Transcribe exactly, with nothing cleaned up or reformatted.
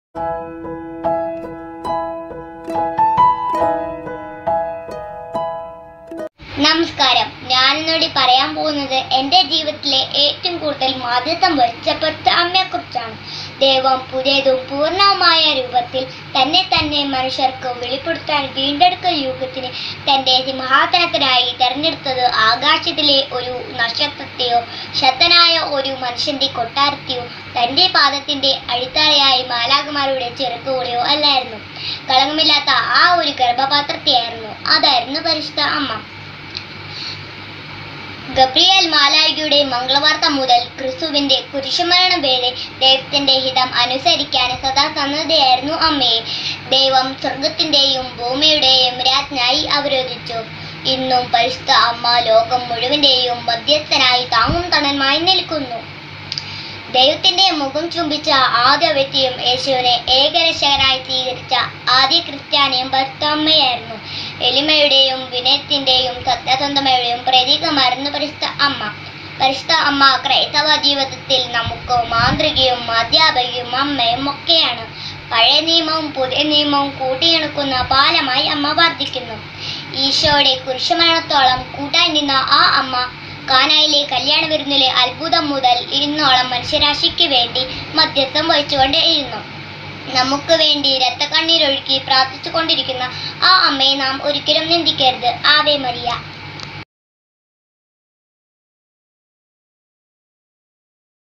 നമസ്കാരം. ഞാനിന്നോട് പറയാൻ പോകുന്നത് എൻ്റെ ജീവിതത്തിലെ ഏറ്റവും കൂടുതൽ മാധ്യസ്ഥം വഹിച്ചപ്പെട്ട അമ്മയെക്കുറിച്ചാണ്. ദൈവം പുതിയതും പൂർണ്ണവുമായ രൂപത്തിൽ തന്നെ തന്നെ മനുഷ്യർക്ക് വെളിപ്പെടുത്താൻ വീണ്ടെടുക്കൽ യുഗത്തിന് തൻ്റെ സിംഹാസനത്തിനായി തെരഞ്ഞെടുത്തത് ആകാശത്തിലെ ഒരു നക്ഷത്രത്തെയോ ശക്തനായ ഒരു മനുഷ്യൻ്റെ കൊട്ടാരത്തെയോ തൻ്റെ പാദത്തിൻ്റെ അടിത്തറയായി മാലാഖമാരുടെ ചെറുക്കുകളെയോ അല്ലായിരുന്നു. കളങ്കമില്ലാത്ത ആ ഒരു ഗർഭപാത്രത്തെയായിരുന്നു. അതായിരുന്നു പരിശുദ്ധ അമ്മ. ഗബ്രിയേൽ മാലാഖയുടെ മംഗളവാർത്ത മുതൽ ക്രിസ്തുവിന്റെ കുരിശുമരണം വരെ ദൈവത്തിന്റെ ഹിതം അനുസരിക്കാൻ സദാ സന്നദ്ധയായിരുന്നു അമ്മയെ. ദൈവം സ്വർഗത്തിന്റെയും ഭൂമിയുടെയും രാജ്ഞിയായി അവരോധിച്ചു. ഇന്നും പരിശുദ്ധ അമ്മ ലോകം മുഴുവന്റെയും മധ്യസ്ഥനായി താങ്ങും തണലുമായി നിൽക്കുന്നു. ദൈവത്തിന്റെ മുഖം ചുംബിച്ച ആദ്യ വ്യക്തിയും യേശുവിനെ ഏകരക്ഷകനായി സ്വീകരിച്ച ആദ്യ ക്രിസ്ത്യാനിയും പരിശുദ്ധ അമ്മയായിരുന്നു. എളിമയുടെയും വിനയത്തിന്റെയും സത്യസന്ധതയുടെയും പ്രതീകമായിരുന്നു പരിശുദ്ധ അമ്മ. പരിശുദ്ധ അമ്മ ക്രൈസ്തവ ജീവിതത്തിൽ നമുക്ക് മാന്ത്രികയും അധ്യാപകയും അമ്മയും ഒക്കെയാണ്. പഴയ നിയമവും പുതിയ നിയമവും കൂട്ടിയിണക്കുന്ന പാലമായി അമ്മ വർദ്ധിക്കുന്നു. ഈശോയുടെ കുരിശുമരണത്തോളം കൂട്ടായി നിന്ന ആ അമ്മ കാനായിലെ കല്യാണ വിരുന്നിലെ അത്ഭുതം മുതൽ ഇന്നോളം മനുഷ്യരാശിക്ക് വേണ്ടി മധ്യസ്ഥം വഹിച്ചുകൊണ്ടേയിരുന്നു. നമുക്ക് വേണ്ടി രക്തക്കണ്ണീരൊഴുക്കി പ്രാർത്ഥിച്ചു കൊണ്ടിരിക്കുന്ന ആ അമ്മയെ നാം ഒരിക്കലും നിന്ദിക്കരുത്. Ave Maria.